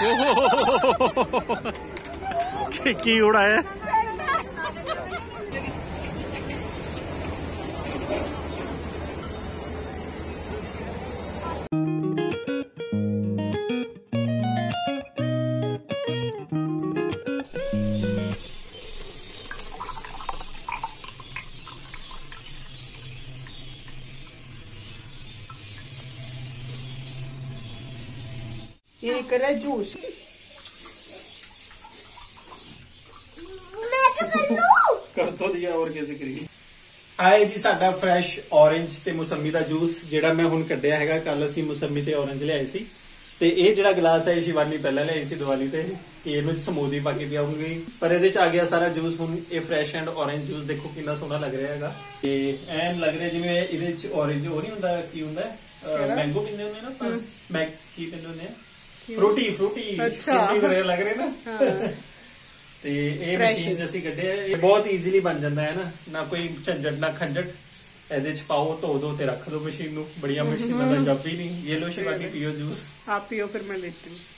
की उड़ाया ये कर रहा है जूस। कर तो दिया और कैसे करेगी। आए जी साडा फ्रैश ऑरेंज ते मौसमी दा जूस जेड़ा मैं हुण कड्ढिया हैगा। कल असीं मौसमी ते ऑरेंज लिआए सी ते ये जेड़ा गिलास है शिवानी पहला लिआई सी दिवाली ते इहनूं समूदी पा के पिआऊंगी पर इहदे च आ गया सारा जूस। हुण ये फ्रैश एंड ऑरेंज जूस देखो कितना सोहना लग रहा हैगा। ते ऐन लग रहा जिवें इहदे च ऑरेंज हो नहीं हुंदा की हुंदा मैंगो पींदे हुंदे ना पर मैं की पींदे हुंदे फ्रूटी फ्रूटी अच्छा लग रहे ना। ਤੇ ਇਹ ਮਸ਼ੀਨ ਅਸੀਂ ਕੱਢਿਆ ਇਹ ਬਹੁਤ ਈਜ਼ੀਲੀ ਬਣ ਜਾਂਦਾ ਹੈ ਨਾ ਕੋਈ ਝੰਜਟ ਨਾ ਖੰਜਟ। ਇਹਦੇ ਚ ਪਾਓ ਧੋ ਦੋ ਤੇ ਰੱਖ ਦੋ ਮਸ਼ੀਨ ਨੂੰ। ਬੜੀਆਂ ਮਸ਼ੀਨਾਂ ਦਾ ਜੱਬ ਹੀ ਨਹੀਂ। ਇਹ ਲੋ शिवानी पियो जूस। आप पियो फिर मैं लेती हूँ।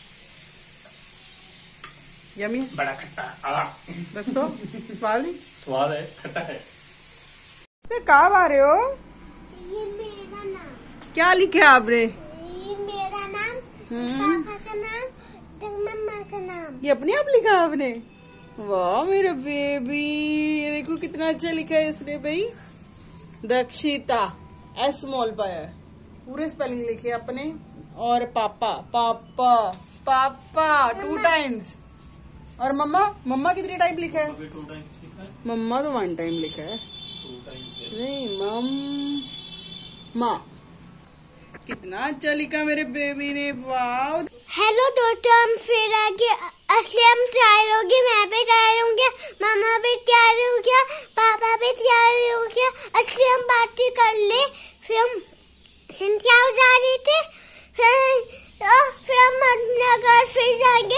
यमी बड़ा खट्टा दसो स्वाद है खट्टा है। कब आ रहे हो? ये मेरा नाम। क्या लिखे आपने? ये मेरा नाम, पापा का नाम, मम्मा का नाम। ये अपने आप लिखा आपने? वाह मेरा बेबी। ये देखो कितना अच्छा लिखा है इसने भाई। दक्षिता एस स्मॉल पाया है। पूरे स्पेलिंग लिखे अपने। और पापा पापा पापा 2 टाइम्स। और मम्मा मम्मा कितने टाइम लिखा है? 2 टाइम्स लिखा है। मम्मा तो 1 टाइम लिखा है। 2 टाइम्स नहीं मम्मा। कितना अच्छा लिखा मेरे बेबी ने। वाह। हेलो दोस्तों, हम फिर आगे असली हम तैयार हो गए। मैं भी तैयार हो गया, मामा भी तैयार हो गया, पापा भी तैयार हो गया। असली हम बातें कर ले। फिर हम सिंथिया जा रही थी। फिर हम अपना घर फिर जाएंगे।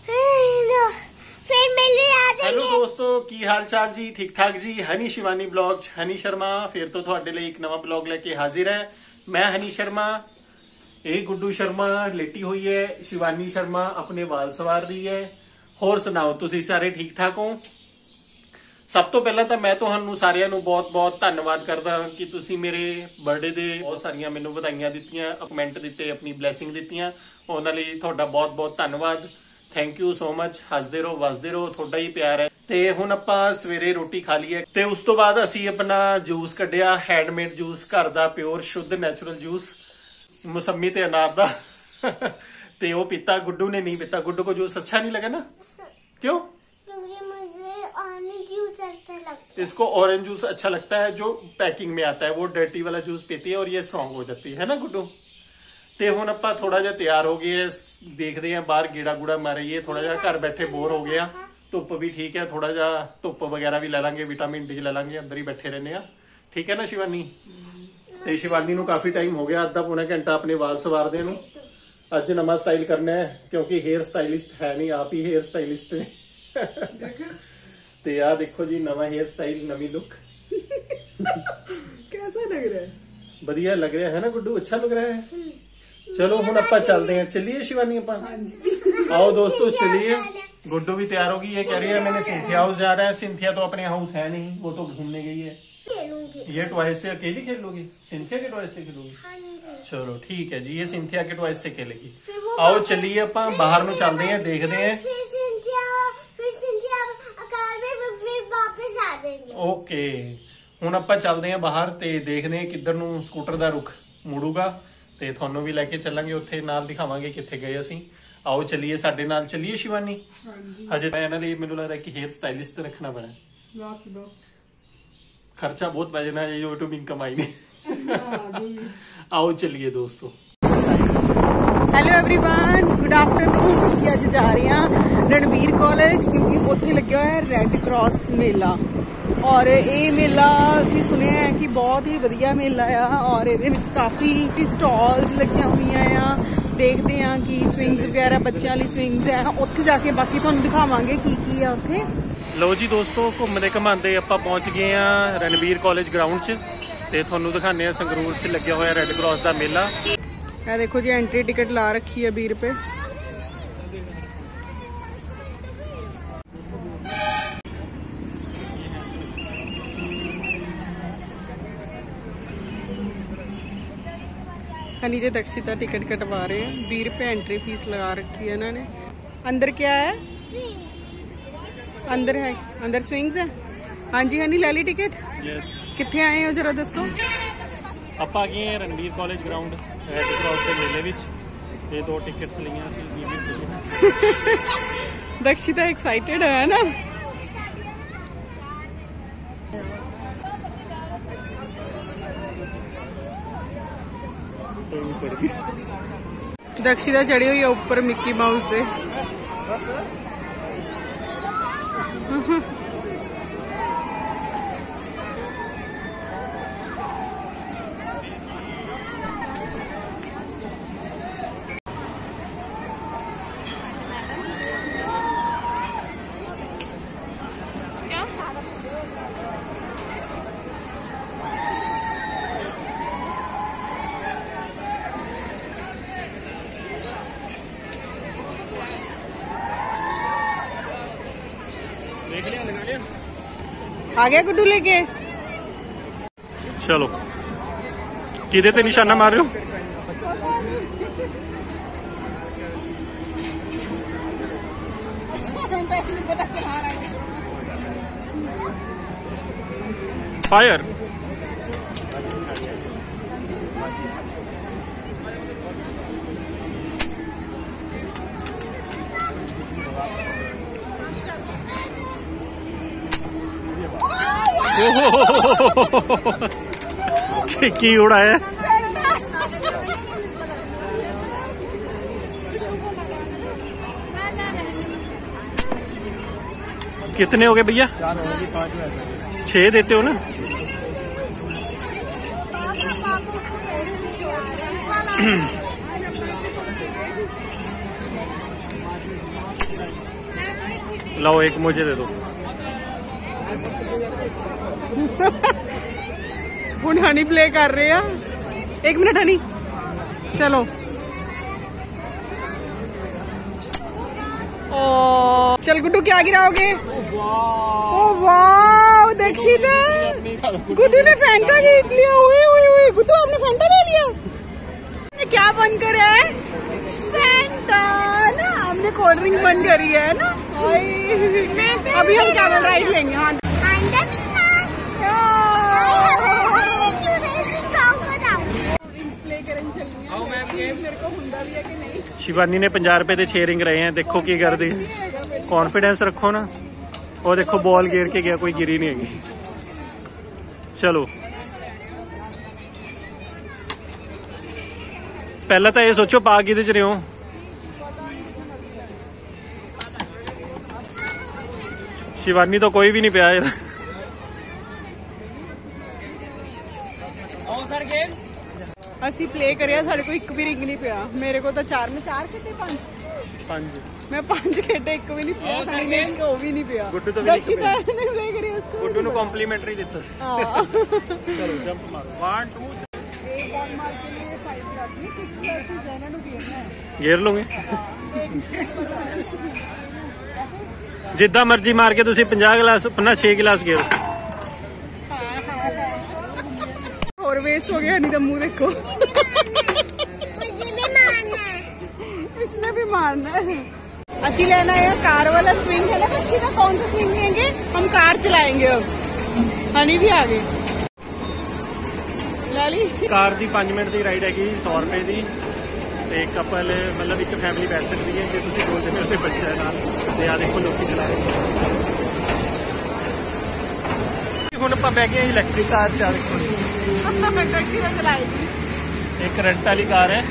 फिर मिलने आ जाएंगे। हेलो दोस्तों की हाल चाल जी? ठीक ठाक जी। हनी शिवानी ब्लॉग हनी शर्मा फिर तो थोड़े लिए एक नवा ब्लॉग लेके हाजिर है। मैं हनी शर्मा, ये गुड्डू शर्मा लेटी हुई है, शिवानी शर्मा अपने वाल सवार रही है। होर सुनाओ तुसी सारे ठीक ठाक हो? सब तो पहला तो मैं तुहानू सारिਆਂ ਨੂੰ बहुत धन्यवाद करदा कि तुसी मेरे बर्थडे ਦੇ बहुत सारियां ਮੈਨੂੰ ਵਧਾਈਆਂ ਦਿੱਤੀਆਂ, ਕਮੈਂਟ ਦਿੱਤੇ, ਆਪਣੀ ਬਲੇਸਿੰਗ ਦਿੱਤੀਆਂ। ਉਹਨਾਂ ਲਈ ਤੁਹਾਡਾ ਬਹੁਤ ਧੰਨਵਾਦ। Thank you so much. हसदे रहो वसदे रहो, ਤੁਹਾਡਾ ਹੀ ਪਿਆਰ ਹੈ। ਤੇ ਹੁਣ ਆਪਾਂ ਸਵੇਰੇ ਰੋਟੀ ਖਾ ਲਈ ਹੈ ਤੇ ਉਸ ਤੋਂ ਬਾਅਦ ਅਸੀਂ ਆਪਣਾ ਜੂਸ ਕੱਢਿਆ, ਹੈਂਡਮੇਡ ਜੂਸ, ਘਰ ਦਾ ਪਿਓਰ ਸ਼ੁੱਧ ਨੈਚੁਰਲ ਜੂਸ ਮੌਸਮੀ ਤੇ ਅਨਾਰ ਦਾ। ਤੇ ਉਹ ਪੀਤਾ, ਗੁੱਡੂ ਨੇ नहीं पीता। गुड्डू को जूस अच्छा नहीं लगा ना? क्यों? क्योंकि मुझे ऑरेंज जूस अच्छा लगता है। इसको ऑरेंज जूस अच्छा लगता है जो पैकिंग में आता है। वो डर्टी वाला जूस पीती है और ये स्ट्रॉन्ग हो जाती है ना गुड्डू। ਤੇ ਹੁਣ ਆਪਾਂ ਥੋੜਾ ਜਿਹਾ ਤਿਆਰ ਹੋ ਗਏ, ਦੇਖਦੇ ਆਂ ਬਾਹਰ ਗੇੜਾ ਗੂੜਾ ਮਾਰੀਏ। ਥੋੜਾ ਜਿਹਾ ਘਰ ਬੈਠੇ ਬੋਰ ਹੋ ਗਏ ਆ। ਧੁੱਪ ਵੀ ਠੀਕ ਹੈ, ਥੋੜਾ ਜਿਹਾ ਧੁੱਪ ਵਗੈਰਾ ਵੀ ਲੈ ਲਾਂਗੇ, ਵਿਟਾਮਿਨ ਡੀ ਲੈ ਲਾਂਗੇ, ਅੰਦਰ ਹੀ ਬੈਠੇ ਰਹਿੰਦੇ ਆ। ਠੀਕ ਹੈ ਨਾ शिवानी? ਤੇ शिवानी ਨੂੰ ਕਾਫੀ ਟਾਈਮ ਹੋ ਗਿਆ, ਅੱਧਾ ਪੌਣਾ ਘੰਟਾ ਆਪਣੇ ਵਾਲ ਸਵਾਰਦੇ ਨੂੰ। ਅੱਜ ਨਵਾਂ ਸਟਾਈਲ ਕਰਨਾ ਹੈ ਕਿਉਂਕਿ हेयर स्टाइलिस्ट है नहीं, आप ही हेयर स्टाइलिस्ट ने। ਤੇ ਆ ਦੇਖੋ ਜੀ ਨਵਾਂ हेयर स्टाइल, नवी लुक। कैसा लग रहा है? बढ़िया लग रहा है ना गुड्डू? अच्छा लग रहा है। चलो ਹੁਣ ਆਪਾਂ चलते हैं। चलिए शिवानी अपन। आओ दोस्तों चलिए। गुड्डू भी तैयार होगी। ये कह रही है मैंने सिंथिया हाउस जा रहा है। सिंथिया तो अपने हाउस है नहीं, वो तो घूमने गई है। ये टॉयज से अकेली खेल लोगी? सिंथिया के टॉयज से खेलोगी? चलो ठीक है जी, ये सिंथिया के टॉयज से खेलेगी। आओ चलिए अपन बाहर में चलते हैं, देखते हैं। ओके ਹੁਣ ਆਪਾਂ ਚੱਲਦੇ ਆਂ ਬਾਹਰ ਤੇ ਦੇਖਦੇ ਆਂ ਕਿੱਧਰ ਨੂੰ ਸਕੂਟਰ ਦਾ ਰੁਖ ਮੁੜੂਗਾ ਤੇ ਤੁਹਾਨੂੰ ਵੀ ਲੈ ਕੇ ਚੱਲਾਂਗੇ, ਉੱਥੇ ਨਾਲ ਦਿਖਾਵਾਂਗੇ ਕਿੱਥੇ ਗਏ ਅਸੀਂ। ਆਓ ਚੱਲੀਏ, ਸਾਡੇ ਨਾਲ ਚੱਲੀਏ शिवानी। ਹਜੇ ਮੈਂ ਇਹਨਾਂ ਲਈ ਮੈਨੂੰ ਲੱਗਦਾ ਕਿ हेयर स्टाइलिस्ट ਰੱਖਣਾ ਪੈਣਾ। खर्चा बहुत पै जाना है, यूट्यूब इनकम आई नहीं। आओ चलिए दोस्तों। Hello everyone, good afternoon. ਅਸੀਂ ਅੱਜ ਜਾ ਰਹੇ ਹਾਂ ਰਣਵੀਰ ਕਾਲਜ ਕਿਉਂਕਿ ਉੱਥੇ ਲੱਗਿਆ ਹੋਇਆ ਰੈੱਡ ਕ੍ਰਾਸ ਮੇਲਾ। ਔਰ ਇਹ ਮੇਲਾ ਅਸੀਂ ਸੁਣਿਆ ਹੈ ਕਿ ਬਹੁਤ ਹੀ ਵਧੀਆ ਮੇਲਾ ਆ ਔਰ ਇਹਦੇ ਵਿੱਚ ਕਾਫੀ ਸਟਾਲਸ ਲੱਗੀਆਂ ਹੋਈਆਂ ਆ। ਦੇਖਦੇ ਆ ਕਿ ਸਵਿੰਗਸ ਵਗੈਰਾ, ਬੱਚਿਆਂ ਲਈ ਸਵਿੰਗਸ ਆ। ਉੱਥੇ ਜਾ ਕੇ ਬਾਕੀ ਤੁਹਾਨੂੰ ਦਿਖਾਵਾਂਗੇ ਕੀ ਆ ਉੱਥੇ। ਲਓ ਜੀ ਦੋਸਤੋ, ਘੁੰਮਦੇ ਘਮਾਉਂਦੇ ਆਪਾਂ ਪਹੁੰਚ ਗਏ ਆ ਰਣਵੀਰ ਕਾਲਜ ਗਰਾਊਂਡ 'ਚ ਤੇ ਤੁਹਾਨੂੰ ਦਿਖਾਉਂਦੇ ਆ ਸੰਗਰੂਰ 'ਚ ਲੱਗਿਆ ਹੋਇਆ ਰੈੱਡ ਕ੍ਰਾਸ ਦਾ ਮੇਲਾ। ਇਹ ਦੇਖੋ ਜੀ, ਐਂਟਰੀ ਟਿਕਟ ਲਾ ਰੱਖੀ ਹੈ 20 ਰੁਪਏ। हनी ते दक्षिता टिकट कटवा रहे हैं। 20 रुपये एंट्री फीस लगा रखी है इन्होंने। अंदर क्या है? अंदर है, अंदर स्विंग्स है। हाँ जी हनी, ले ली टिकट? यस। कितने आए हो जरा दसो। आप आ गए हैं Ranbir college ground red cross के मेले विच ते 2 टिकट्स लिया सी। दक्षिता एक्साइटेड है ना? दक्षिता चढ़ी हुई है ऊपर मिक्की माउस से। आ गया गुड्डू लेके। चलो किधे ते निशाना मार रहे हो? फायर। की उड़ा है? कितने हो गए भैया? 6 देते हो ना? लाओ एक मुझे दे दो। हुण हनी प्ले कर रहे हैं। 1 मिनट हनी, चलो। चल गुड्डू क्या गिराओगे? ओ वाह दक्षिता, गुड्डू ने फैंटा जीत लिया। गुड्डू आपने फैंटा ले लिया? क्या बंद कर है? फैंटा ना, हमने कोल्ड ड्रिंक बंद करी है ना। अभी हम कैमल राइड लेंगे। हाँ शिवानी ने 50 रुपए के 6 रिंग रहे हैं। देखो की कर दी। कॉन्फिडेंस रखो ना। और देखो बॉल गिर के गया, कोई गिरी नहीं हैगी। चलो पहला तो ये सोचो पा कि रहे हो। शिवानी तो कोई भी नहीं पिया। ਅਸੀਂ प्ले करिया, साढ़े को एक भी रिंग नहीं पिया। मेरे को तो 4 में 4 खेटे 5 मैं 5 खेटे, एक भी नहीं पिया। वो भी नहीं पिया। दक्षिता ने प्ले करी उसको। गुड्डू ਨੂੰ कॉम्प्लीमेंटरी ਦਿੱਤਾ ਸੀ। चलो जंप मारो 1 2 एक बॉल मार के लिए 5 क्लास में 6 क्लासेस है ना, घेरना है। घेर लोगे जिद्दां मर्जी मार के तुसी 50 गिलास अपना 6 गिलास घेरो। और वेस्ट हो गया नहीं तो मुंह देखो। इसने भी मारना है। असी लेना है कार वाला स्विंग है ना बच्ची का। कौन सा स्विंग लेंगे? हम कार चलाएंगे अब। हनी भी आ गई। लाली कार दी 5 मिनट की राइड हैगी 100 रुपए की। एक कपल मतलब एक फैमिली बैठ सकती है जे तुसी 2 जने उसके बच्चे नाल। ते आ देखो लोग चला रहे। हुण आपां बैठ गए इलैक्ट्रिक कार च। देखो चलाएगी। एक करंट वाली कार है।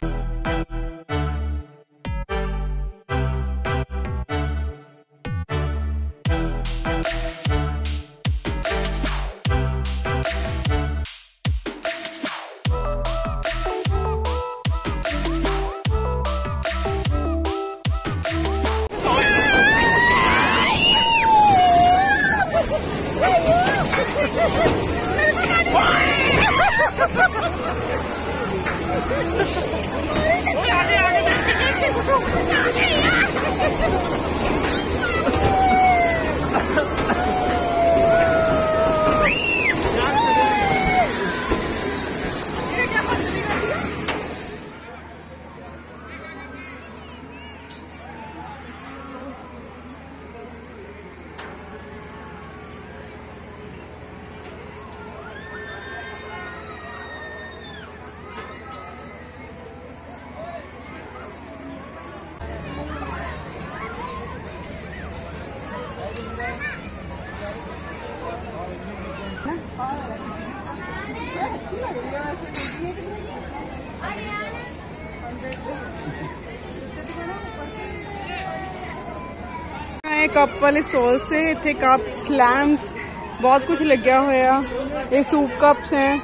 है कप वाले स्टॉल से। इतने कप्स, लैम्प्स, बहुत कुछ लग्या होया। ये सूप कप्स हैं,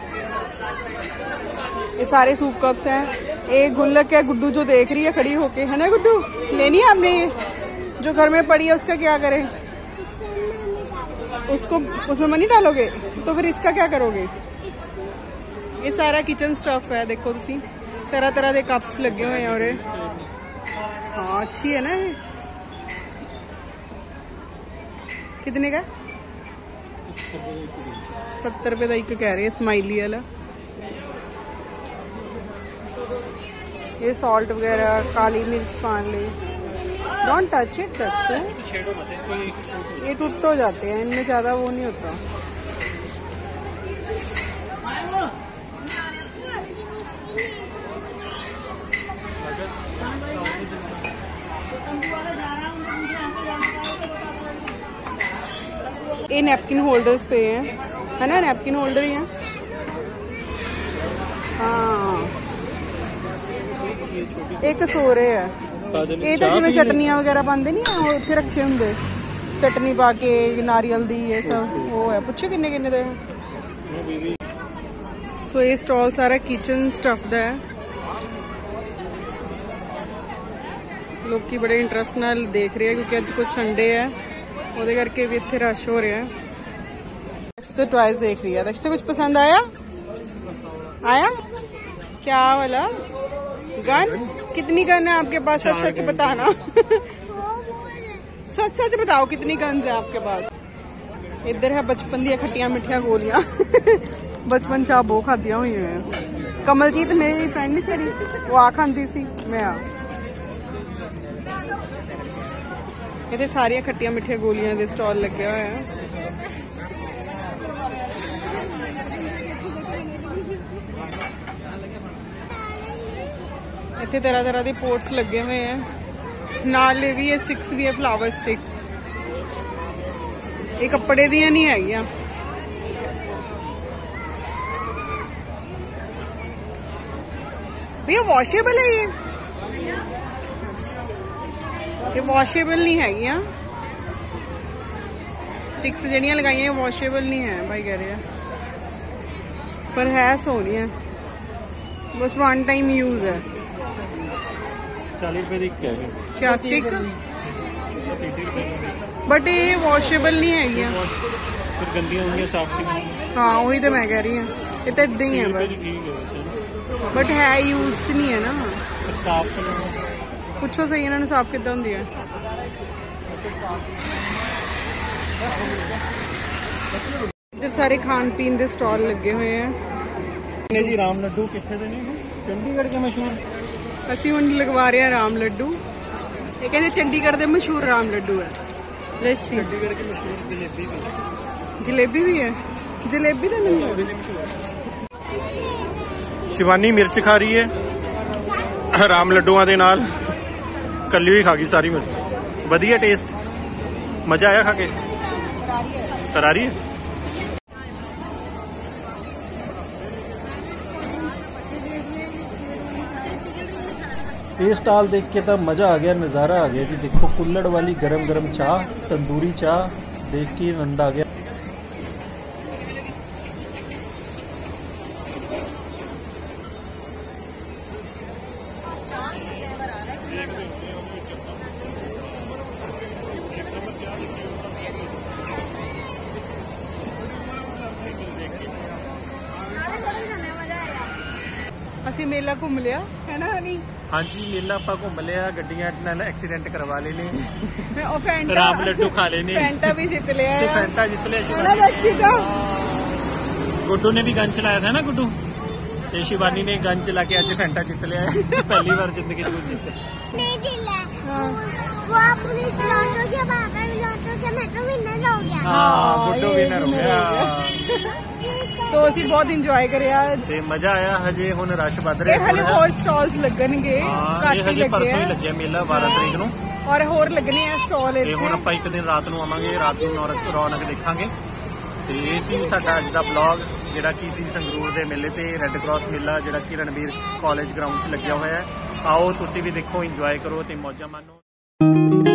ये सारे सूप कप्स हैं। एक गुल्लक है, गुड्डू जो देख रही है खड़ी होके, है ना गुड्डू? लेनी है आपने? ये जो घर में पड़ी है उसका क्या करें? उसको उसमें मनी डालोगे तो फिर इसका क्या करोगे? ये सारा किचन स्टफ है, देखो तुसी तरह तरह के कप्स लगे हुए हैं। और हाँ अच्छी है ना ये। कितने का? 70 रुपए का एक कह रहे हैं, स्माइली वाला। ये सॉल्ट वगैरह, काली मिर्च पान ले। डोंट टच इट, ये टूट हो जाते हैं, इनमें ज्यादा वो नहीं होता। ये नैपकिन होल्डर्स पे हैं, है ना? नैपकिन होल्डर ही हैं। हाँ एक सो रहे है। ये तो जिवें चटनियां वगैरह पाते नहीं है, उत्थे रखे होंगे चटनी पा के, नारियल दी, ये सब वो है। पुछो किन्ने किन्ने दे। तो ये स्टॉल सारा किचन स्टफ दा है। लोग की बड़े इंटरेस्ट नाल देख रहे हैं क्योंकि अज कुछ संडे है, वो करके भी इतने रश हो रहा है। तो टॉयज देख रही है। रश कुछ पसंद आया? आया क्या वाला? गन? कितनी गन है आपके पास? सच सच बताना। सच सच बताओ कितनी गन्स है आपके पास? इधर है बचपन दी खट्टिया मिठिया गोलियां। बचपन चा बहुत खादिया हुई है। कमलजीत मेरी फ्रेंड नहीं सड़ी, वो आ खाती सी, मैं आ। इतने सारिया खट्टिया मिठिया गोलियां दे स्टॉल लगे हुए हैं। इतने तरह तरह के पोट्स लगे हुए हैं, नाले भी है, स्टिक्स भी है, फ्लावर स्टिक्स। ये कपड़े दी नहीं है, भैया वॉशेबल है ये वॉशेबल नहीं है। स्टिक्स जड़ियां लगाई वॉशेबल नहीं है भाई कह रहे हैं, पर है सोनी है, बस वन टाइम यूज है। 40 रुपए क्या स्टिक? बट ये वॉशेबल नहीं है, फिर गंदियां होंगी साफ की। हाँ वही तो मैं कह रही हूँ, ये तो इदा ही है बस, बट है यूज नहीं है ना। साफ पूछो सही इन्होंने साफ कितना होंगी है। इधर सारे खान पीन के स्टॉल लगे हुए हैं। जी राम लड्डू कितने दे ने? चंडीगढ़ के मशहूर। असी हुण लगवा रहे हैं राम लड्डू। ये कहते चंडीगढ़ के मशहूर राम लड्डू है। लस्सी चंडीगढ़ की मशहूर जलेबी भी। जलेबी भी है? जलेबी तो नहीं है। शिवानी मिर्च खा रही है राम लड्डुआ के नाल, कली हुई खा गई सारी मिर्च। वधिया टेस्ट, मजा आया खा के? करारी है। ये स्टॉल देख के तब मजा आ गया, नज़ारा आ गया कि देखो कुल्हड़ वाली गरम गरम चाह, तंदूरी चाह देख के आनंद आ गया। ਅਸੀਂ ਮੇਲਾ ਘੁੰਮ ਲਿਆ ਹੈ ਨਾ ਹਨੀ? हाँ जी मेला ਆਪਾਂ घूम लिया, गड्डियां नाल एक्सीडेंट करवा लेने, ਉਹ ਫੈਂਟਾ राम लड्डू खा लेने, फैंटा भी जीत लिया तो है। फैंटा जीत लिया। है ना दक्षिता? गुड्डू ने भी गन चलाया था ना, गुड्डू ते शिवानी ने गन चला के आज फैंटा जीत लिया है। पहली बार जिंदगी में जीते। नहीं जिला वो पुलिस लॉटो के पापा भी लॉटो के मैं तो विनर हो गया। हाँ गुड्डू विनर हो गया। सो ਅਸੀਂ ਬਹੁਤ ਇੰਜੋਏ ਕਰਿਆ ਅੱਜ ਤੇ ਮਜ਼ਾ ਆਇਆ। ਹਜੇ ਹੁਣ ਰਸ਼ ਵੱਧ ਰਿਹਾ ਹਲੇ ਹੋਰ ਸਟਾਲਸ ਲੱਗਣਗੇ, ਹਾਂ ਇਹ ਹਜੇ ਪਰਸੋਂ ਹੀ ਲੱਗਿਆ ਮੇਲਾ 12 ਤਰੀਕ ਨੂੰ, ਔਰ ਹੋਰ ਲੱਗਣੇ ਆ ਸਟਾਲ ਤੇ ਹੁਣ ਆਪਾਂ ਇੱਕ ਦਿਨ ਰਾਤ ਨੂੰ ਆਵਾਂਗੇ, ਰਾਤ ਨੂੰ ਰੌਣਕ ਦੇਖਾਂਗੇ। ਤੇ ਇਹ ਸੀ ਸਾਡਾ ਅੱਜ ਦਾ ਵਲੌਗ ਜਿਹੜਾ ਕਿ ਸੀ ਸੰਗਰੂਰ ਦੇ ਮੇਲੇ ਤੇ ਰੈੱਡ ਕ੍ਰਾਸ ਮੇਲਾ ਜਿਹੜਾ ਕਿ ਰਣਬੀਰ ਕਾਲਜ ਗਰਾਊਂਡ 'ਚ ਲੱਗਿਆ ਹੋਇਆ ਹੈ। ਆਓ ਤੁਸੀਂ ਵੀ ਦੇਖੋ, ਇੰਜੋਏ ਕਰੋ ਤੇ ਮੌਜਾਂ ਮਾਣੋ।